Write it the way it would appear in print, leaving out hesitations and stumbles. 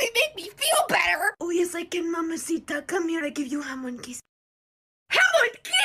it make me feel better? Oh, yes, I can, mamacita. Come here, I give you hamon kiss. Hamon kiss?